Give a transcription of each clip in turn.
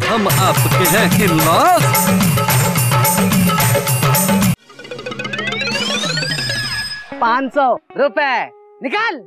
हम आपके हैं खिलाफ। 500 रुपए निकाल।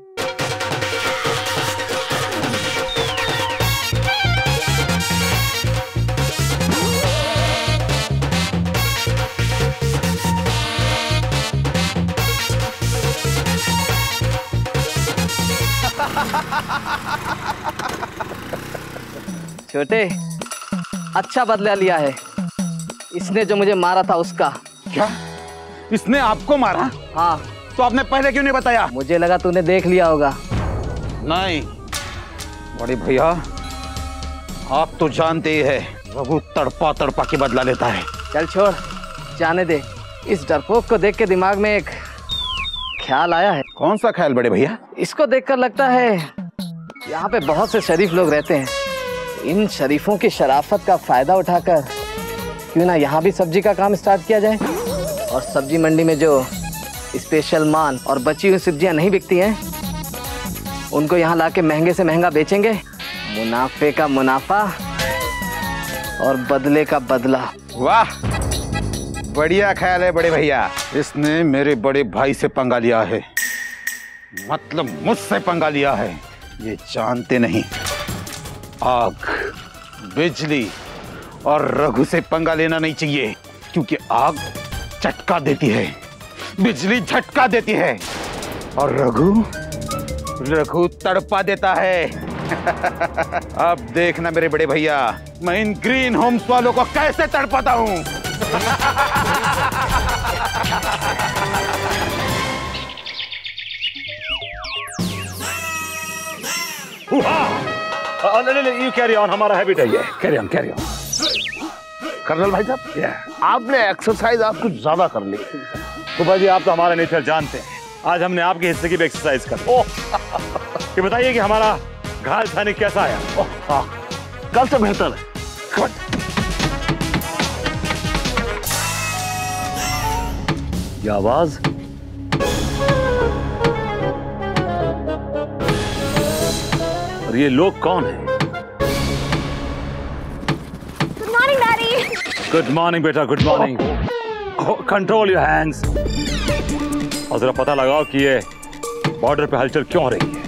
छोटे, अच्छा बदला लिया है इसने जो मुझे मारा था उसका। क्या? इसने आपको मारा? हाँ। तो आपने पहले क्यों नहीं बताया? मुझे लगा तूने देख लिया होगा। नहीं बड़े भैया, आप तो जानते ही है रघु तड़पा तड़पा के बदला लेता है। चल छोड़, जाने दे। इस डरपोक को देख के दिमाग में एक ख्याल आया है। कौन सा ख्याल बड़े भैया? इसको देखकर लगता है यहाँ पे बहुत से शरीफ लोग रहते हैं। इन शरीफों की शराफत का फायदा उठाकर क्यों ना यहाँ भी सब्जी का काम स्टार्ट किया जाए, और सब्जी मंडी में जो स्पेशल मान और बची हुई सब्जियाँ नहीं बिकती हैं उनको यहाँ लाके महंगे से महंगा बेचेंगे। मुनाफे का मुनाफा और बदले का बदला। वाह, बढ़िया ख्याल है बड़े भैया। इसने मेरे बड़े भाई से पंगा लिया है, मतलब मुझसे पंगा लिया है। ये जानते नहीं आग, बिजली और रघु से पंगा लेना नहीं चाहिए, क्योंकि आग झटका देती है, बिजली झटका देती है और रघु तड़पा देता है। अब देखना मेरे बड़े भैया, मैं इन ग्रीन होम्स वालों को कैसे तड़पाता हूं। यू कैरी ऑन, हमारा हैबिट है ये। Carry on carry on. Colonel भाई साहब, आपने एक्सरसाइज आप कुछ ज्यादा कर ली। सुबह जी, आप तो हमारा नेचर जानते हैं। आज हमने आपके हिस्से की भी एक्सरसाइज कर। ये बताइए कि हमारा घायल सैनिक कैसा आया? कल से बेहतर है। ये आवाज और ये लोग कौन हैं? Good morning daddy. Good morning बेटा, good morning. Control your hands. और जरा पता लगाओ कि ये बॉर्डर पे हलचल क्यों हो रही है।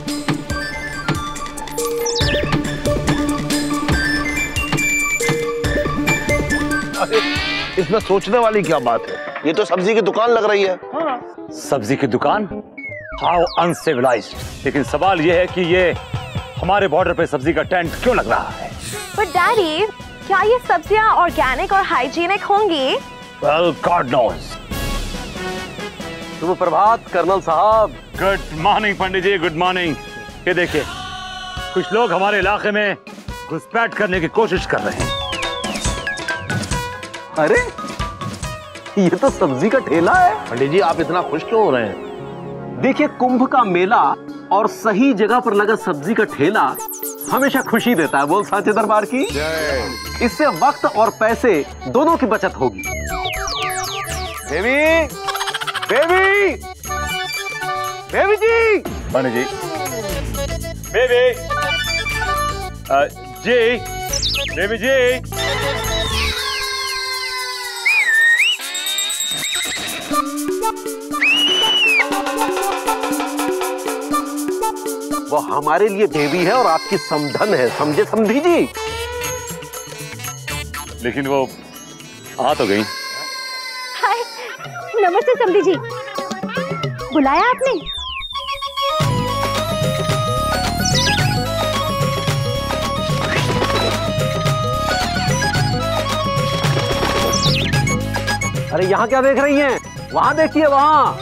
इसमें सोचने वाली क्या बात है? ये तो सब्जी की दुकान लग रही है। सब्जी की दुकान? How uncivilised. लेकिन सवाल ये है कि ये हमारे बॉर्डर पे सब्जी का टेंट क्यों लग रहा है? बट डैडी, क्या ये सब्जियां ऑर्गेनिक और हाइजीनिक होंगी? Well, God knows. शुभ प्रभात कर्नल साहब। Good morning Pandit ji, good morning. ये देखिए, कुछ लोग हमारे इलाके में घुसपैठ करने की कोशिश कर रहे हैं। अरे, ये तो सब्जी का ठेला है। पंडित जी, आप इतना खुश क्यों हो रहे हैं? देखिए, कुंभ का मेला और सही जगह पर लगा सब्जी का ठेला हमेशा खुशी देता है। बोल सांचे दरबार की। इससे वक्त और पैसे दोनों की बचत होगी। Baby, baby, baby ji, Pandit ji, baby, ji, baby ji. वो हमारे लिए बेबी है और आपकी समधन है, समझे समझी जी। लेकिन वो आ तो गई। हाय, नमस्ते समधी जी। बुलाया आपने? अरे यहाँ क्या देख रही हैं? वहाँ देखिए, वहाँ।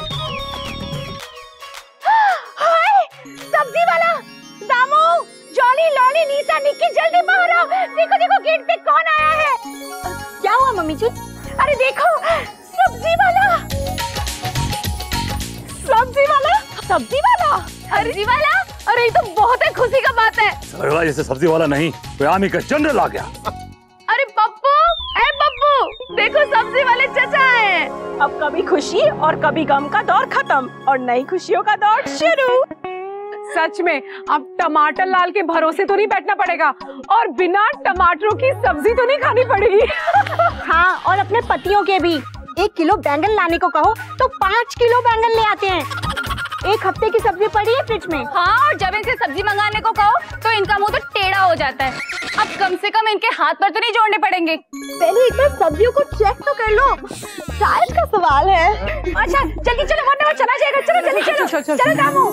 सब्जी वाला, दामू, जॉली, लॉली, नीसा, निक्की, जल्दी बाहर आओ। देखो देखो, गेट पे कौन आया है। क्या हुआ मम्मी जी? अरे देखो, सब्जी वाला, सब्जी वाला, सब्जी वाला, सब्जी वाला। अरे ये तो बहुत ही खुशी का बात है। सरवा जैसे सब्जी वाला नहीं, कोई आर्मी का जनरल आ गया। अरे पप्पू, ए पप्पू, देखो सब्जी वाले चचा हैं। अब कभी खुशी और कभी गम का दौर खत्म और नई खुशियों का दौर शुरू। सच में अब टमाटर लाल के भरोसे तो नहीं बैठना पड़ेगा और बिना टमाटरों की सब्जी तो नहीं खानी पड़ेगी। हाँ, और अपने पतियों के भी 1 किलो बैंगन लाने को कहो तो 5 किलो बैंगन ले आते हैं। 1 हफ्ते की सब्जी पड़ी है फ्रिज में। हाँ, और जब इनसे सब्जी मंगाने को कहो तो इनका मुंह तो टेढ़ा हो जाता है। अब कम से कम इनके हाथ पर तो नहीं जोड़ने पड़ेंगे। पहले एक बार सब्जियों को चेक तो कर लो, साइज का सवाल है। अच्छा जल्दी चलो वरना वो चला जाएगा। चलो जल्दी चलो चलो दामू।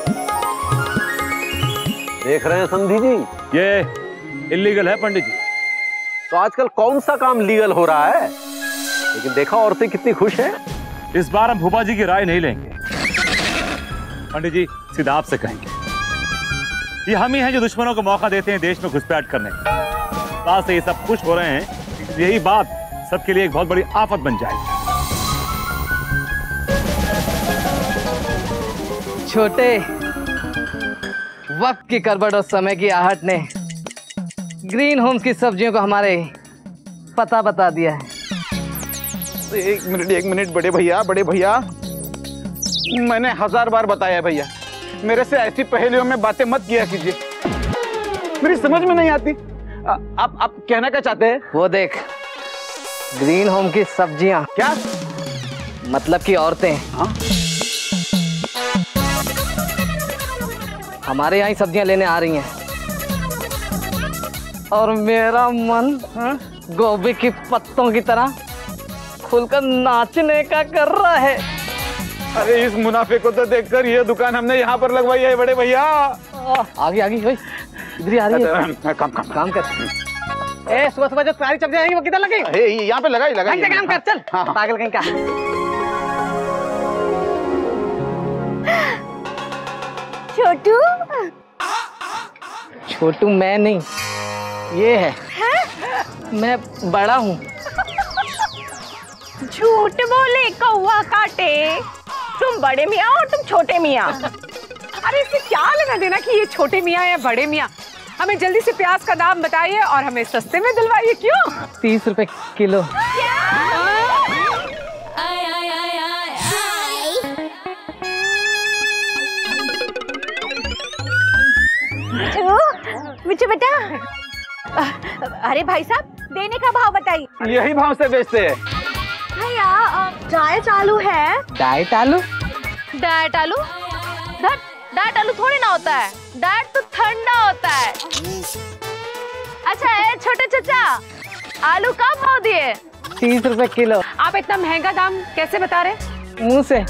देख रहे हैं समधी जी, ये इलीगल है पंडित जी। तो आजकल कौन सा काम लीगल हो रहा है, लेकिन देखा औरतें कितनी खुश हैं। इस बार हम फूफा जी की राय नहीं लेंगे पंडित जी, सीधा आपसे कहेंगे। ये हम ही हैं जो दुश्मनों को मौका देते हैं देश में घुसपैठ करने का। आज से ये सब खुश हो रहे हैं, यही बात सबके लिए एक बहुत बड़ी आफत बन जाएगी। छोटे, वक्त की करबट और समय की आहट ने ग्रीन होम्स की सब्जियों को हमारे पता बता दिया है। एक मिनट बड़े भैया, मैंने 1000 बार बताया है भैया, मेरे से ऐसी पहेलियों में बातें मत किया कीजिए, मेरी समझ में नहीं आती। आप कहना क्या चाहते हैं? वो देख, ग्रीन होम की सब्जियां। क्या मतलब कि औरतें। हाँ? हमारे यहाँ ही सब्जियां लेने आ रही हैं और मेरा मन गोभी की पत्तों की तरह खुलकर नाचने का कर रहा है। अरे इस मुनाफे को तो देखकर ये दुकान हमने यहाँ पर लगवाई है बड़े भैया। आगे भाई, इधर ही आ रही है। काम कर। सुबह जो सारी सब्जियां आएंगी वो किधर लगे? यहाँ पे लगाई काम कर, चल। हाँ। पागल कहीं का। छोटू मैं नहीं, ये है। मैं बड़ा हूँ। झूठ बोले कौवा काटे, तुम बड़े मियाँ और तुम छोटे मियाँ। अरे इससे क्या लेना देना कि ये छोटे मियाँ या बड़े मियाँ। हमें जल्दी से प्याज का दाम बताइए और हमें सस्ते में दिलवाइए। क्यों? 30 रुपए किलो। मिठू बेटा, अरे भाई साहब देने का भाव बताइए। यही भाव से बेचते हैं भैया। डाइट आलू है। डाइट आलू? डाइट आलू? डाइट आलू थोड़ी ना होता है, डाइट तो ठंडा होता है। अच्छा छोटे चाचा, आलू का भाव दिए? 30 रुपए किलो। आप इतना महंगा दाम कैसे बता रहे? मुंह से।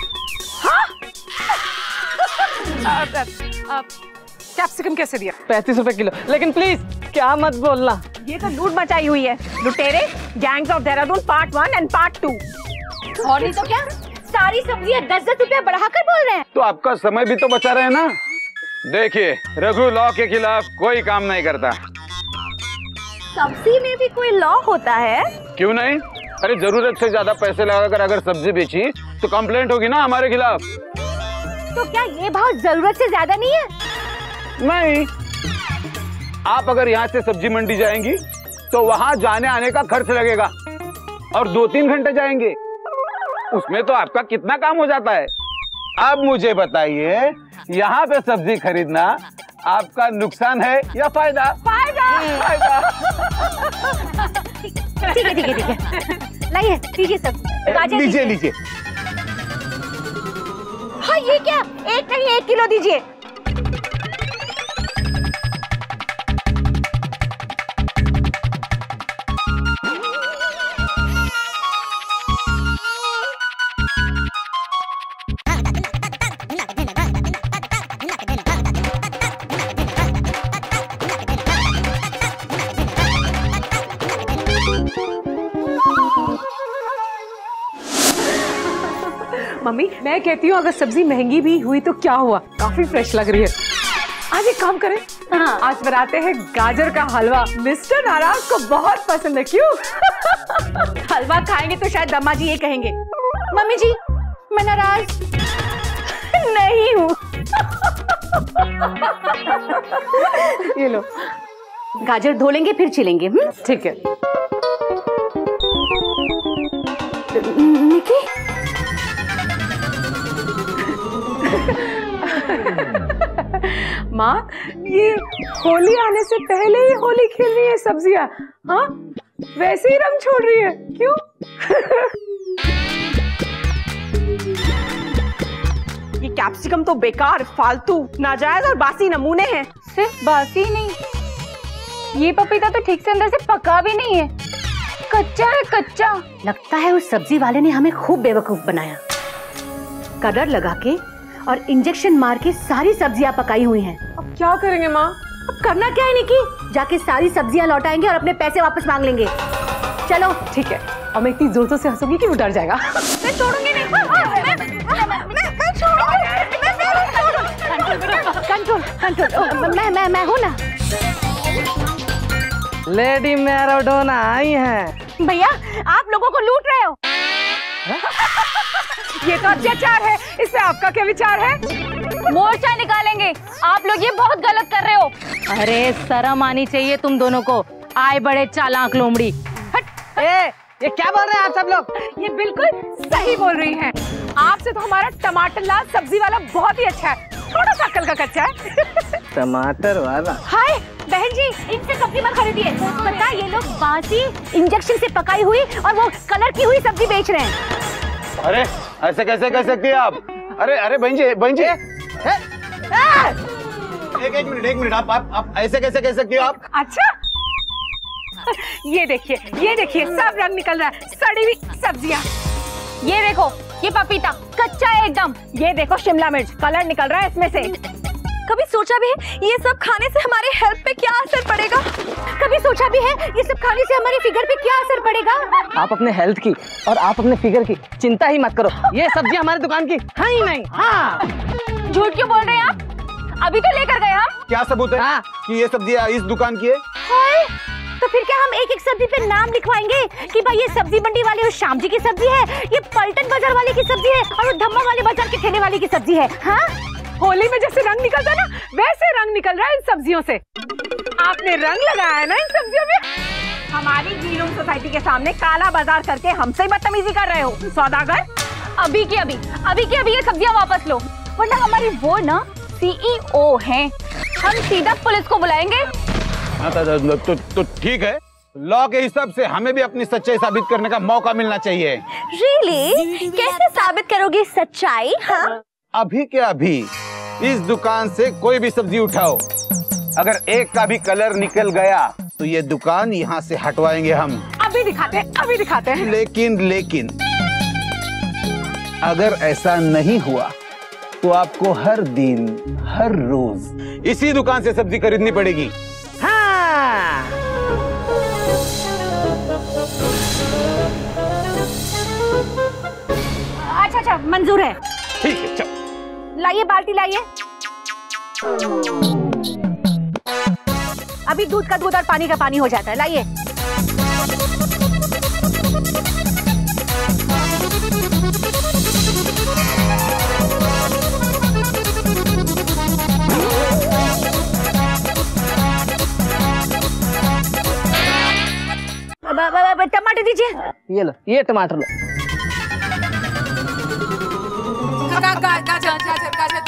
कैप्सिकम कैसे दिया? 35 रुपए किलो। लेकिन प्लीज क्या मत बोलना। ये तो लूट मचाई हुई है। लुटेरे, gangs of Dehradun part 1 and part 2। और नहीं तो क्या, सारी सब्जियां 10-10 रुपए बढ़ाकर बोल रहे हैं। तो आपका समय भी तो बचा रहे ना। देखिए, रघु लॉ के खिलाफ कोई काम नहीं करता। सब्जी में भी कोई लॉ होता है? क्यों नहीं? अरे जरूरत से ज्यादा पैसे लगाकर अगर सब्जी बेची तो कंप्लेंट होगी ना हमारे खिलाफ। तो क्या ये भाव जरूरत से ज्यादा नहीं है? नहीं, आप अगर यहाँ से सब्जी मंडी जाएंगी तो वहाँ जाने आने का खर्च लगेगा और 2-3 घंटे जाएंगे, उसमें तो आपका कितना काम हो जाता है। अब मुझे बताइए, यहाँ पे सब्जी खरीदना आपका नुकसान है या फायदा? फायदा। ठीक है। लाइए, लीजिए सब। लीजिए। हाँ ये क्या, 1 नहीं 1 किलो दीजिए। मम्मी मैं कहती हूँ अगर सब्जी महंगी भी हुई तो क्या हुआ, काफी फ्रेश लग रही है। आज एक काम करें, आज बनाते हैं गाजर का हलवा। मिस्टर नाराज को बहुत पसंद है। क्यों? हलवा खाएंगे तो शायद दम्मा जी ये कहेंगे, मम्मी जी मैं नाराज नहीं हूँ। ये लो, गाजर धो लेंगे फिर छिलेंगे। ठीक है। निकी माँ, ये होली आने से पहले ही होली खेल रही है सब्जियाँ। हाँ, वैसे ही रंग छोड़ रही है, क्यों? ये कैप्सिकम तो बेकार, फालतू, नाजायज और बासी नमूने हैं। सिर्फ बासी नहीं, ये पपीता तो ठीक से अंदर से पका भी नहीं है, कच्चा है कच्चा। लगता है उस सब्जी वाले ने हमें खूब बेवकूफ बनाया। कलर लगा के और इंजेक्शन मार के सारी सब्जियां पकाई हुई हैं। अब क्या करेंगे माँ? अब करना क्या है निकी? जाके सारी सब्जियां लौटाएंगे और अपने पैसे वापस मांग लेंगे। चलो ठीक है, और मैं इतनी जोर से हंसूंगी कि वो डर जाएगा। मैं छोड़ूंगी नहीं। कंट्रोल कंट्रोल, मैं हूँ ना। लेडी मैराडोना आई हैं। भैया, आप लोगों को लूट रहे हो। ये तो अत्याचार है, इस पे आपका क्या विचार है? मोर्चा निकालेंगे, आप लोग ये बहुत गलत कर रहे हो। अरे शर्म आनी चाहिए तुम दोनों को, आए बड़े चालाक लोमड़ी। ये क्या बोल रहे हैं आप सब लोग? ये बिल्कुल सही बोल रही हैं। आपसे तो हमारा टमाटर लाल सब्जी वाला बहुत ही अच्छा है, थोड़ा सा अक्ल का कच्चा है। टमाटर वाला? हाय बहन जी, इनसे सब्जी मत खरीदिए। पता ये लोग बासी इंजेक्शन से पकाई हुई और वो कलर की हुई सब्जी बेच रहे हैं। अरे ऐसे कैसे कह सकती है आप? अरे बहन जी एक मिनट, आप ऐसे कैसे कह सकती हो आप? अच्छा, ये देखिए सब रंग निकल रहा है, सड़ी हुई सब्जियाँ। ये देखो, ये पपीता कच्चा है एकदम। ये देखो शिमला मिर्च, कलर निकल रहा है इसमें से। कभी सोचा भी है ये सब खाने से हमारे हेल्थ पे क्या असर पड़ेगा? कभी सोचा भी है ये सब खाने से हमारी फिगर पे क्या असर पड़ेगा? आप अपने हेल्थ की और आप अपने फिगर की चिंता ही मत करो, ये सब्जी हमारी दुकान की है ही नहीं। हाँ, झूठ क्यों बोल रहे हैं आप? अभी तो लेकर गए हम। क्या सबूत है कि ये सब्जी इस दुकान की है? तो फिर क्या हम एक एक सब्जी पे नाम लिखवाएंगे कि भाई ये सब्जी मंडी वाले उस श्याम जी की सब्जी है, ये पलटन बाजार वाले की सब्जी है और वो धम्मा वाले बाजार के ठेले वाले की सब्जी है? हाँ, होली में जैसे रंग निकलता है ना, वैसे रंग निकल रहा है इन सब्जियों से। आपने रंग लगाया है ना इन सब्जियों में। हमारी ग्रीन सोसाइटी के सामने काला बाजार करके हमसे बदतमीजी कर रहे हो सौदागर। अभी के अभी ये सब्जियां वापस लो, वरना हमारी वो ना CEO हैं, हम सीधा पुलिस को बुलाएंगे। तो ठीक है, लॉ के हिसाब से हमें भी अपनी सच्चाई साबित करने का मौका मिलना चाहिए। रियली? कैसे साबित करोगे सच्चाई? हाँ, अभी के अभी इस दुकान से कोई भी सब्जी उठाओ, अगर एक का भी कलर निकल गया तो ये दुकान यहाँ से हटवाएंगे हम। अभी दिखाते हैं। लेकिन अगर ऐसा नहीं हुआ तो आपको हर दिन हर रोज इसी दुकान से सब्जी खरीदनी पड़ेगी। हाँ। अच्छा, मंजूर है। ठीक है, चल। लाइए बाल्टी लाइए। अभी दूध का दूध और पानी का पानी हो जाता है, लाइए। टमाटर दीजिए। ये लो, ये टमाटर लो। गाजर।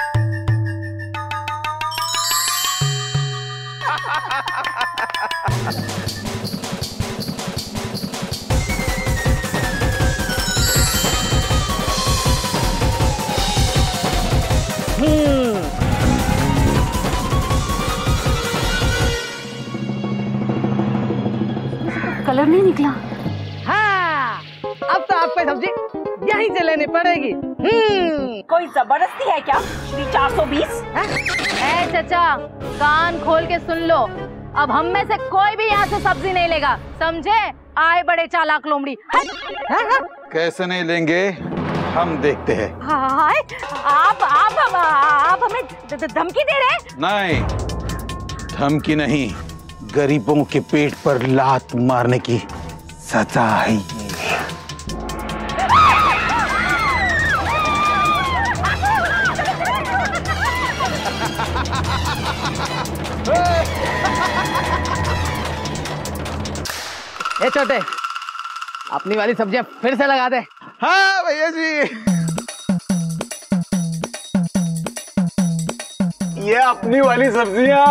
कलर नहीं निकला। हाँ, अब तो आपको सब्जी यहीं से लेनी पड़ेगी। कोई जबरदस्ती है क्या श्री 420? ए चाचा, कान खोल के सुन लो, अब हम में से कोई भी यहाँ से सब्जी नहीं लेगा, समझे? आए बड़े चालाक लोमड़ी। कैसे नहीं लेंगे, हम देखते हैं। हाय, आप हमें धमकी दे रहे हैं? नहीं, धमकी नहीं, गरीबों के पेट पर लात मारने की सजा है। ए छोटे, अपनी वाली सब्जियां फिर से लगा दे। हाँ भैया जी। ये अपनी वाली सब्जियां।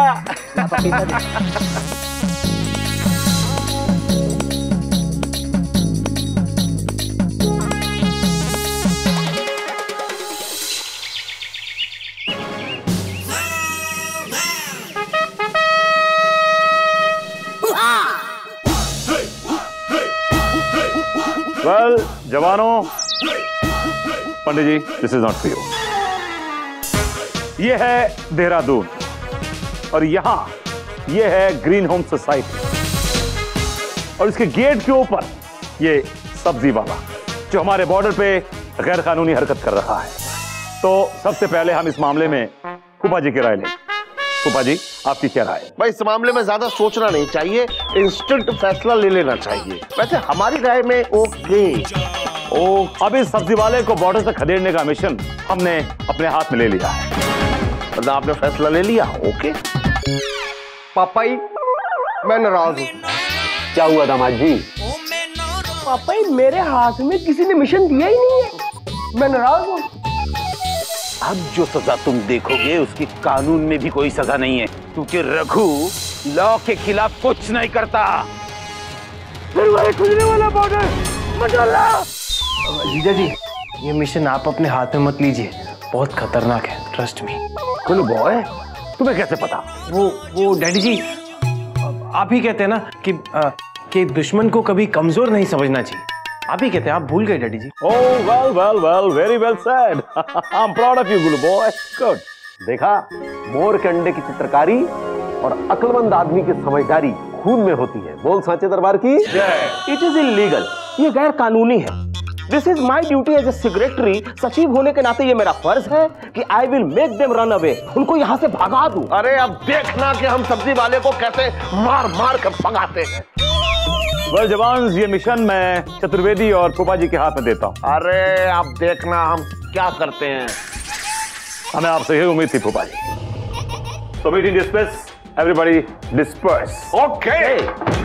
वेल जवानों, Pandit ji this is not for you. ये है देहरादून और यहां ये है ग्रीन होम सोसाइटी और इसके गेट के ऊपर ये सब्जी वाला जो हमारे बॉर्डर पे गैर कानूनी हरकत कर रहा है। तो सबसे पहले हम इस मामले में फूफा जी की राय लें। फूफा जी आपकी क्या राय? भाई इस मामले में ज्यादा सोचना नहीं चाहिए, इंस्टेंट फैसला ले लेना चाहिए। वैसे हमारी राय में ओके। अब इस सब्जी वाले को बॉर्डर से खदेड़ने का मिशन हमने अपने हाथ में ले लिया है। मतलब आपने फैसला ले लिया? ओके। पापा जी मैं नाराज हूँ। क्या हुआ दामाद जी? पापा जी मेरे हाथ में किसी ने मिशन दिया ही नहीं है, मैं नाराज हूँ। अब जो सजा तुम देखोगे उसकी कानून में भी कोई सजा नहीं है, क्योंकि रघु लॉ के खिलाफ कुछ नहीं करता। फिर वही खुलने वाला बॉर्डर मचाला। जीजा जी ये मिशन आप अपने हाथ में मत लीजिए, बहुत खतरनाक है, ट्रस्ट मी। कुल बॉय तुम्हें कैसे पता? वो डैडी जी आप ही कहते हैं ना कि दुश्मन को कभी कमजोर नहीं समझना चाहिए। आप ही कहते हैं, आप भूल गए daddy ji. Oh well well well, very well said. I am proud of you Gullu boy, good. देखा, मोर के अंडे की चित्रकारी और अक्लमंद आदमी की समझदारी खून में होती है। बोल सांचे दरबार की। इट इज इलीगल, ये गैर कानूनी है। This is my duty as a secretary. सचिव होने के नाते ये मेरा फर्ज है कि I will make them run away, उनको यहाँ से भगा दूं। अरे अब देखना कि हम सब्जी वाले को कैसे मार मार कर भगाते हैं। वेल जवान, ये मिशन मैं चतुर्वेदी और फूफा जी के हाथ में देता हूँ। अरे अब देखना हम क्या करते हैं। हमें आपसे यही उम्मीद थी फूफा जी। तो meeting disperse, everybody disperse. Okay.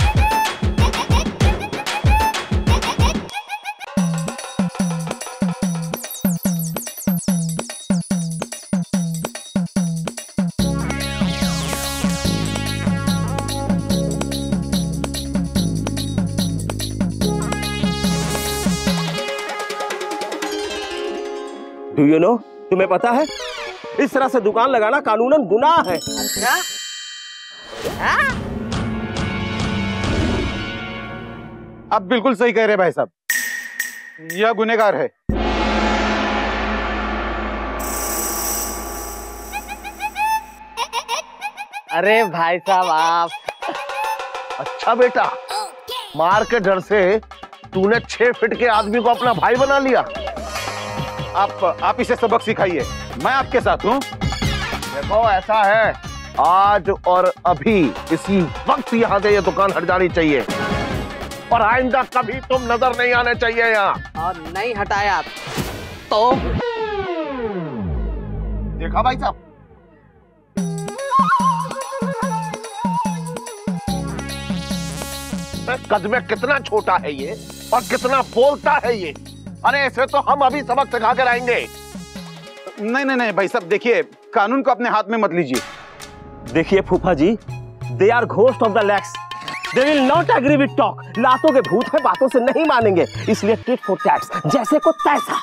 Do you know? तुम्हें पता है इस तरह से दुकान लगाना कानूनन गुनाह है। अच्छा? आप बिल्कुल सही कह रहे भाई साहब, यह गुनहगार है। अरे भाई साहब आप। अच्छा बेटा, मार के डर से तूने 6 फीट के आदमी को अपना भाई बना लिया। आप इसे सबक सिखाइए, मैं आपके साथ हूँ। देखो ऐसा है, आज और अभी इसी वक्त यहाँ से ये दुकान हट जानी चाहिए और आइंदा कभी तुम नजर नहीं आने चाहिए यहाँ। और नहीं हटाया तो देखा भाई साहब, कद में कितना छोटा है ये और कितना बोलता है ये। अरे ऐसे तो हम अभी सबक सिखा कर आएंगे। नहीं नहीं नहीं भाई साहब, देखिए कानून को अपने हाथ में मत लीजिए। देखिए फूफा जी, they are ghost of the lacks, they will not agree with talk. लातों के भूत है, बातों से नहीं मानेंगे, इसलिए टिट फॉर टैट, जैसे को तैसा।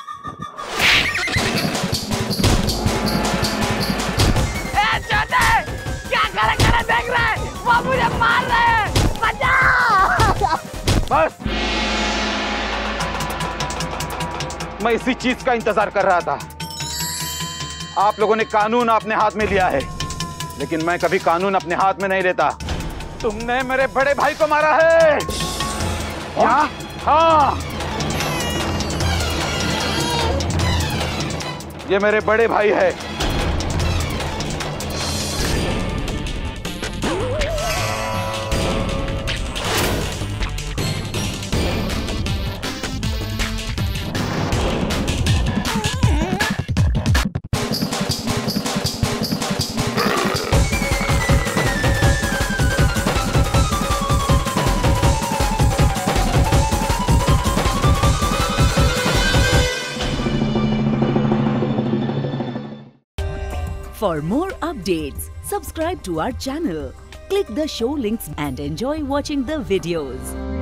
क्या करे देख रहे हैं, वो मुझे मार रहे हैं, बचाओ। बस, मैं इसी चीज का इंतजार कर रहा था। आप लोगों ने कानून अपने हाथ में लिया है, लेकिन मैं कभी कानून अपने हाथ में नहीं लेता। तुमने मेरे बड़े भाई को मारा है। क्या? हाँ, ये मेरे बड़े भाई है। For more updates, subscribe to our channel, click the show links and enjoy watching the videos.